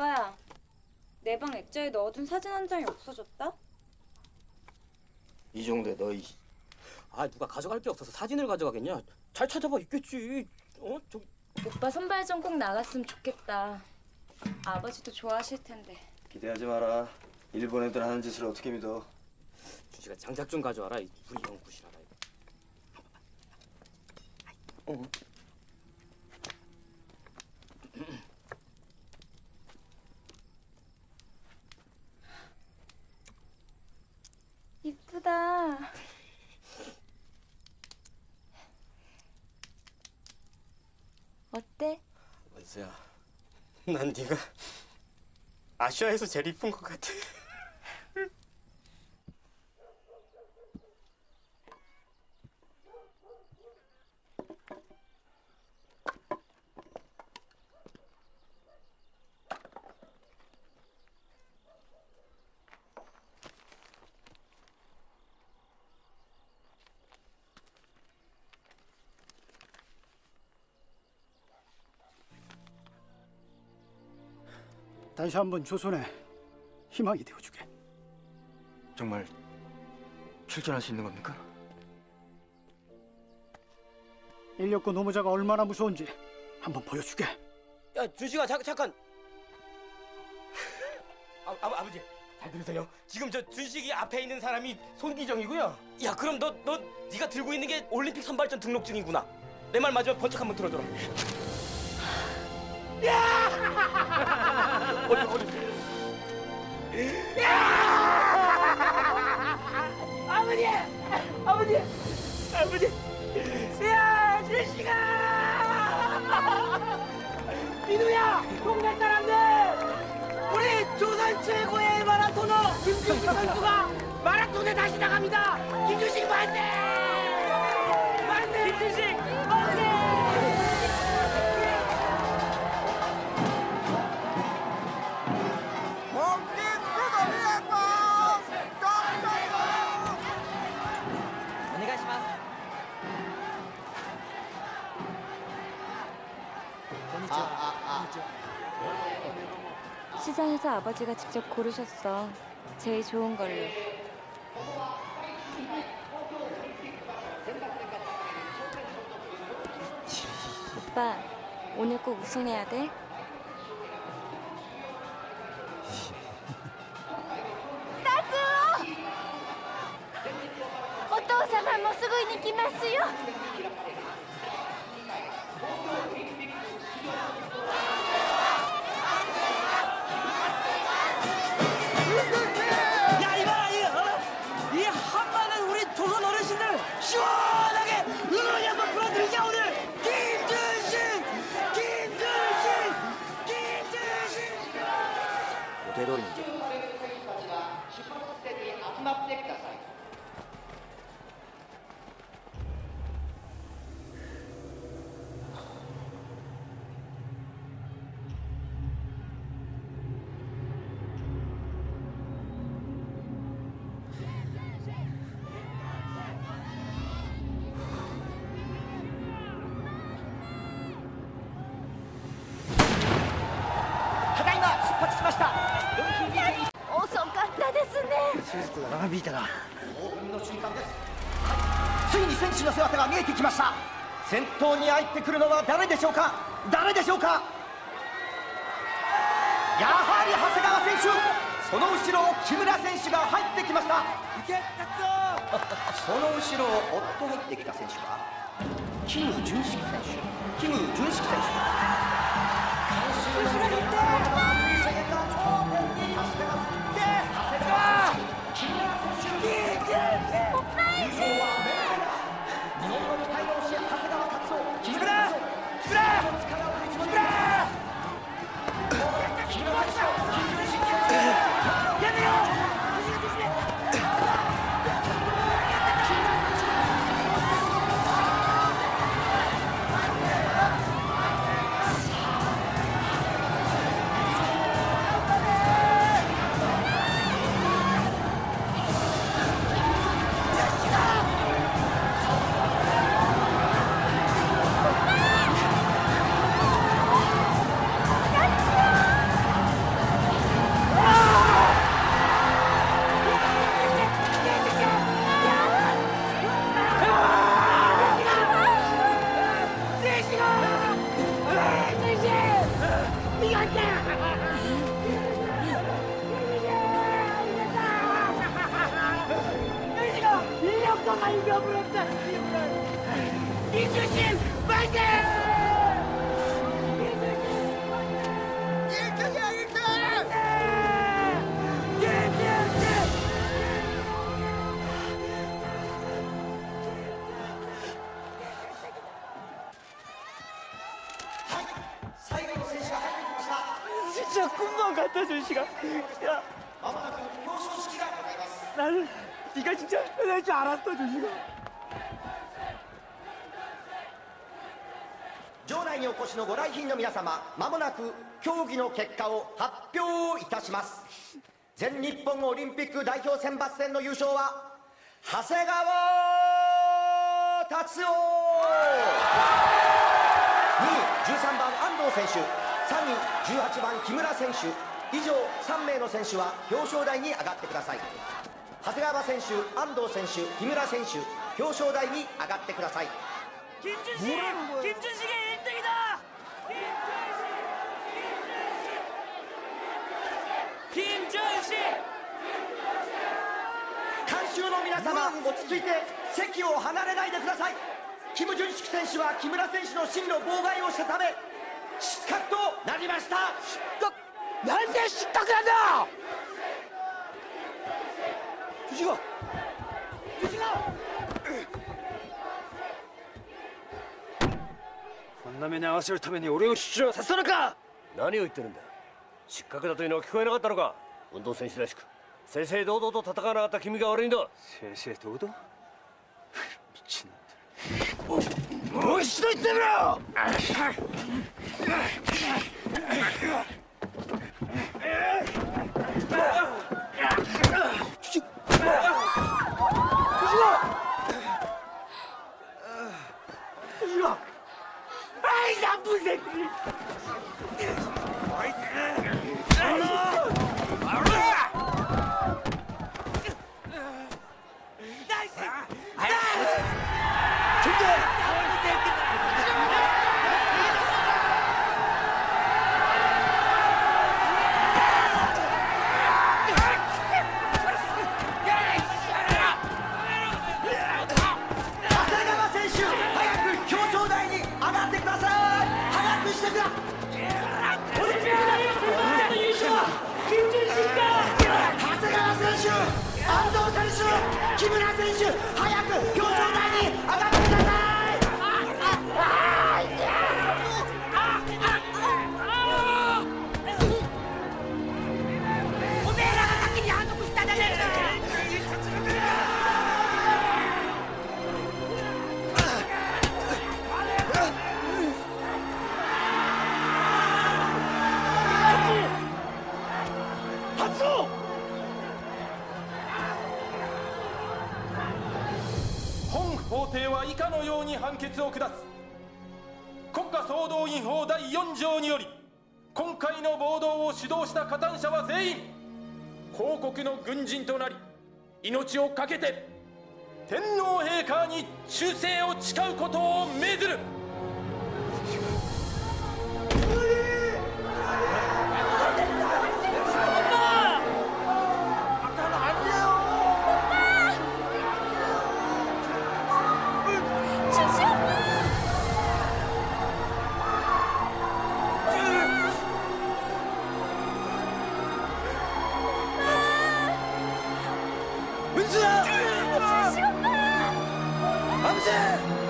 오빠야, 내 방 액자에 넣어둔 사진 한 장이 없어졌다? 이 정도에 너희. 아, 누가 가져갈 게 없어서 사진을 가져가겠냐? 잘 찾아봐, 있겠지. 저기. 오빠 선발전 꼭 나갔으면 좋겠다. 아버지도 좋아하실 텐데. 기대하지 마라. 일본 애들 하는 짓을 어떻게 믿어? 준식아, 장작 좀 가져와라. 우리 형 구실하라. 이쁘다. 어때? 원수야, 난 네가 아시아에서 제일 이쁜 것 같아. 다시 한번 조선에 희망이 되어주게. 정말 출전할 수 있는 겁니까? 인력거 노무자가 얼마나 무서운지 한번 보여주게. 야, 준식아, 잠깐. 아버지, 잘 들으세요. 지금 저 준식이 앞에 있는 사람이 손기정이고요. 야, 그럼 네가 들고 있는 게 올림픽 선발전 등록증이구나. 내 말 맞으면 번쩍 한번 들어줘라. 야! 어디. 야! 아버지! 야, 준식아! 민우야, 동네 사람들! 우리 조선 최고의 마라토너 김준식 선수가 마라톤에 다시 나갑니다. 김준식 만세! 만세! 김준식 만세! 시장에서 아버지가 직접 고르셨어. 제일 좋은 걸로. 오빠, 오늘 꼭 우승해야 돼. お父様もすぐに来ますよ。 야, 이봐라, 이 한마는 우리 조선 어르신들 시원하게 응원이 한번 불어드리자. 오늘 김준식! 되돌리지. 長引いたな。ついに選手の姿が見えてきました。先頭に入ってくるのは誰でしょうか。やはり長谷川選手。その後ろを木村選手が入ってきました。その後ろを追って入ってきた選手はキム準式選手。後ろに行って頂点に達してます。 最後の選手が入ってきました。 진짜 꿈만 같아 준식아. 야, まもなく表彰式がございます。 나는 네가 진짜 해낼 줄 알았어 준식아. 場内にお越しのご来賓の皆様、まもなく競技の結果を発表いたします。全日本オリンピック代表選抜戦の優勝は長谷川達夫、2位13番安藤選手、3位18番木村選手、以上3名の選手は表彰台に上がってください。長谷川選手、安藤選手、木村選手、表彰台に上がってください。 김준식의 1등이다. 김준식. 観衆の皆様、落ち着いて席を離れないでください。キム・ジュンシク選手は木村選手の進路妨害をしたため失格となりました。 난데失格なんだ. 준식아. 준식아. こんな目に遭わせるために俺を出場させたのか。 何を言ってるんだ。失格だというのは聞こえなかったのか。運動選手らしく正々堂々と戦わなかった君が悪いんだ。 正々堂々。もう一度言ってみろ。 아이 나쁜 새끼. 또! 本法廷は以下のように判決を下す。国家総動員法第4条により、今回の暴動を主導した加担者は全員皇国の軍人となり、命を懸けて天皇陛下に忠誠を誓うことを命ずる。 은수야! 아버지!